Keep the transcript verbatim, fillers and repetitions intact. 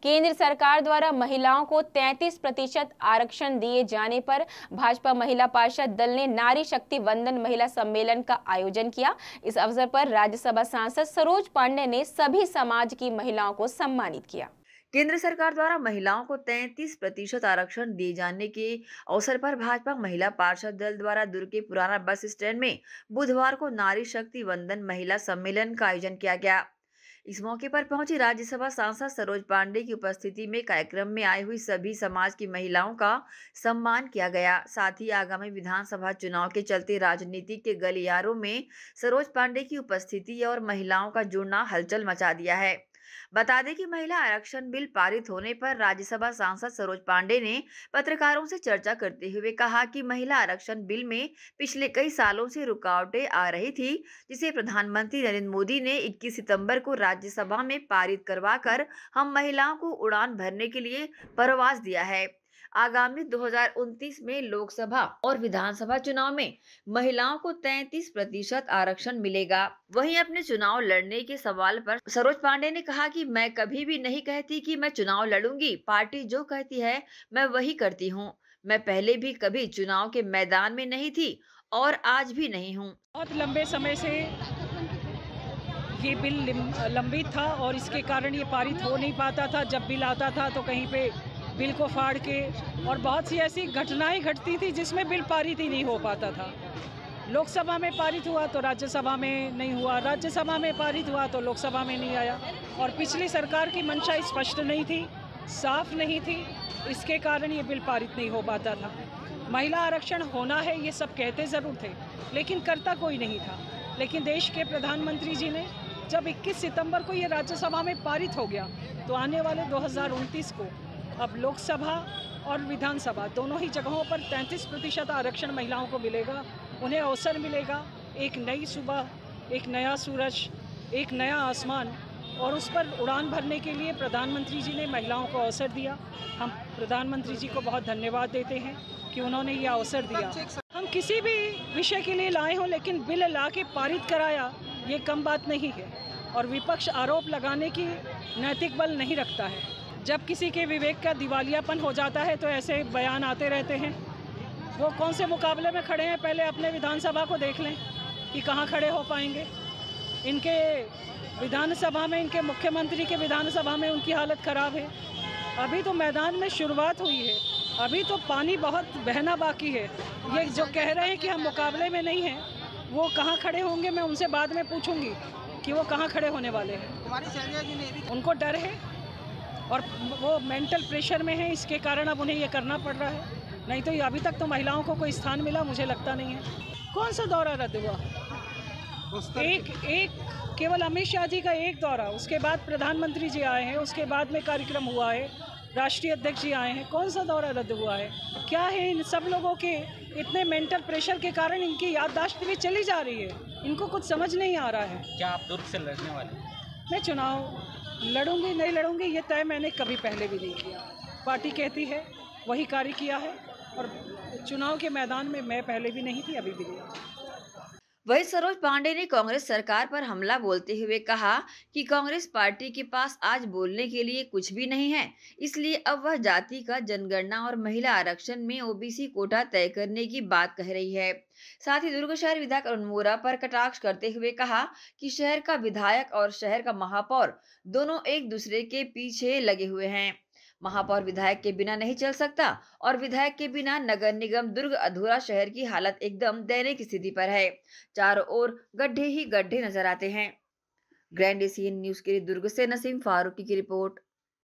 केंद्र सरकार द्वारा महिलाओं को तैंतीस प्रतिशत आरक्षण दिए जाने पर भाजपा महिला पार्षद दल ने नारी शक्ति वंदन महिला सम्मेलन का आयोजन किया। इस अवसर पर राज्यसभा सांसद सरोज पांडे ने सभी समाज की महिलाओं को सम्मानित किया। केंद्र सरकार द्वारा महिलाओं को तैंतीस प्रतिशत आरक्षण दिए जाने के अवसर पर भाजपा महिला पार्षद दल द्वारा दुर्ग के पुराना बस स्टैंड में बुधवार को नारी शक्ति वंदन महिला सम्मेलन का आयोजन किया गया। इस मौके पर पहुंची राज्यसभा सांसद सरोज पांडे की उपस्थिति में कार्यक्रम में आई हुई सभी समाज की महिलाओं का सम्मान किया गया। साथ ही आगामी विधानसभा चुनाव के चलते राजनीति के गलियारों में सरोज पांडे की उपस्थिति और महिलाओं का जुड़ना हलचल मचा दिया है। बता दें कि महिला आरक्षण बिल पारित होने पर राज्यसभा सांसद सरोज पांडे ने पत्रकारों से चर्चा करते हुए कहा कि महिला आरक्षण बिल में पिछले कई सालों से रुकावटें आ रही थी, जिसे प्रधानमंत्री नरेंद्र मोदी ने इक्कीस सितंबर को राज्यसभा में पारित करवाकर हम महिलाओं को उड़ान भरने के लिए परवास दिया है। आगामी दो हज़ार उनतीस में लोकसभा और विधानसभा चुनाव में महिलाओं को तैंतीस प्रतिशत आरक्षण मिलेगा। वहीं अपने चुनाव लड़ने के सवाल पर सरोज पांडे ने कहा कि मैं कभी भी नहीं कहती कि मैं चुनाव लड़ूंगी, पार्टी जो कहती है मैं वही करती हूं। मैं पहले भी कभी चुनाव के मैदान में नहीं थी और आज भी नहीं हूं। बहुत लंबे समय से ये बिल लंबित था और इसके कारण ये पारित हो नहीं पाता था। जब बिल आता था तो कहीं पे बिल को फाड़ के और बहुत सी ऐसी घटनाएं घटती थी जिसमें बिल पारित ही नहीं हो पाता था। लोकसभा में पारित हुआ तो राज्यसभा में नहीं हुआ, राज्यसभा में पारित हुआ तो लोकसभा में नहीं आया। और पिछली सरकार की मंशा स्पष्ट नहीं थी, साफ नहीं थी, इसके कारण ये बिल पारित नहीं हो पाता था। महिला आरक्षण होना है ये सब कहते ज़रूर थे, लेकिन करता कोई नहीं था। लेकिन देश के प्रधानमंत्री जी ने जब इक्कीस सितंबर को ये राज्यसभा में पारित हो गया तो आने वाले दो हज़ार उनतीस को अब लोकसभा और विधानसभा दोनों ही जगहों पर तैंतीस प्रतिशत आरक्षण महिलाओं को मिलेगा। उन्हें अवसर मिलेगा, एक नई सुबह, एक नया सूरज, एक नया आसमान, और उस पर उड़ान भरने के लिए प्रधानमंत्री जी ने महिलाओं को अवसर दिया। हम प्रधानमंत्री जी को बहुत धन्यवाद देते हैं कि उन्होंने ये अवसर दिया। हम किसी भी विषय के लिए लाए हों, लेकिन बिल ला के पारित कराया ये कम बात नहीं है। और विपक्ष आरोप लगाने की नैतिक बल नहीं रखता है। जब किसी के विवेक का दिवालियापन हो जाता है तो ऐसे बयान आते रहते हैं। वो कौन से मुकाबले में खड़े हैं, पहले अपने विधानसभा को देख लें कि कहाँ खड़े हो पाएंगे। इनके विधानसभा में, इनके मुख्यमंत्री के विधानसभा में उनकी हालत ख़राब है। अभी तो मैदान में शुरुआत हुई है, अभी तो पानी बहुत बहना बाकी है। ये जो कह रहे हैं कि हम मुकाबले में नहीं हैं, वो कहाँ खड़े होंगे मैं उनसे बाद में पूछूंगी कि वो कहाँ खड़े होने वाले हैं। उनको डर है और वो मेंटल प्रेशर में है, इसके कारण अब उन्हें ये करना पड़ रहा है। नहीं तो ये अभी तक तो महिलाओं को कोई स्थान मिला मुझे लगता नहीं है। कौन सा दौरा रद्द हुआ? एक एक केवल अमित शाह जी का एक दौरा, उसके बाद प्रधानमंत्री जी आए हैं, उसके बाद में कार्यक्रम हुआ है, राष्ट्रीय अध्यक्ष जी आए हैं। कौन सा दौरा रद्द हुआ है? क्या है इन सब लोगों के इतने मेंटल प्रेशर के कारण इनकी याददाश्त भी चली जा रही है, इनको कुछ समझ नहीं आ रहा है। क्या आप दुर्ग से लड़ने वाले? मैं चुनाव लड़ूंगी नहीं लड़ूंगी ये तय मैंने कभी पहले भी नहीं किया। पार्टी कहती है वही कार्य किया है, और चुनाव के मैदान में मैं पहले भी नहीं थी, अभी भी नहीं। वहीं सरोज पांडे ने कांग्रेस सरकार पर हमला बोलते हुए कहा कि कांग्रेस पार्टी के पास आज बोलने के लिए कुछ भी नहीं है, इसलिए अब वह जाति का जनगणना और महिला आरक्षण में ओबीसी कोटा तय करने की बात कह रही है। साथ ही दुर्ग शहर विधायक अरुण वोरा पर कटाक्ष करते हुए कहा कि शहर का विधायक और शहर का महापौर दोनों एक दूसरे के पीछे लगे हुए हैं। महापौर विधायक के बिना नहीं चल सकता और विधायक के बिना नगर निगम दुर्ग अधूरा। शहर की हालत एकदम दयनीय स्थिति पर है, चारों ओर गड्ढे ही गड्ढे नजर आते हैं। ग्रैंड एशियन न्यूज के लिए दुर्ग से नसीम फारूकी की रिपोर्ट।